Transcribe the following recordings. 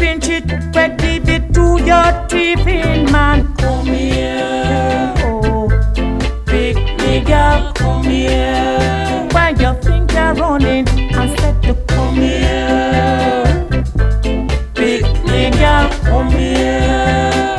pinch it, but give it to your tipping man. Come here, oh, big nigga, come here. When you think you're running, I said to come here, big nigga, come here.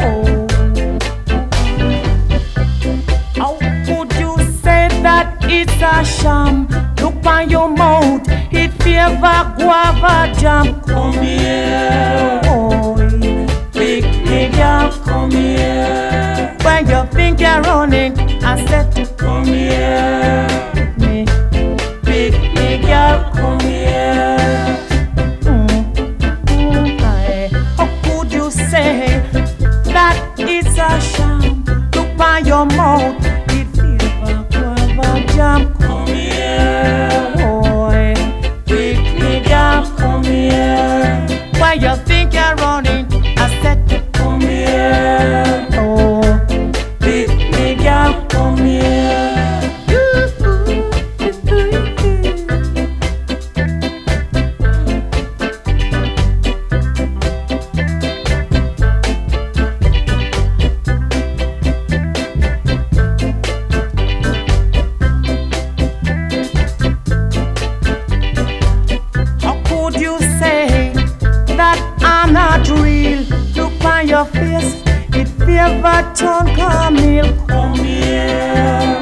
Oh, how could you say that it's a sham? Look on your mouth, it favor guava jam. Come here, oh, big nigga, come here. When you think you're running, I said to come here, me, big nigga, come here. How could you say that it's a sham? Look on your mouth, it favor guava jam. Come here, boy, big nigga, come here. When you think you're running, I said to come here, oh, big nigga, come here. How could you say that I'm not real? Look on your face, it favor John Camille. Come here.